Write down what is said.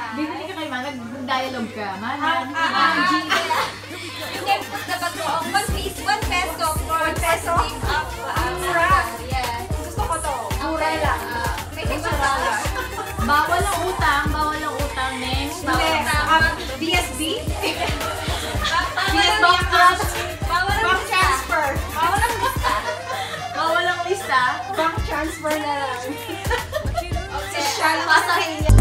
Bibili ka kay Mana, nag-dialogue ka. Mana, You can put the bato. 1 peso for 1 peso up. Mura. Yeah. Gusto ko to. Mura lang. May $6. bawal ang utang, Neng. BSB? Bawal ang Bank transfer. Bawal ang lista. Bawal ang lista. Bank transfer na lang. Okay. Social.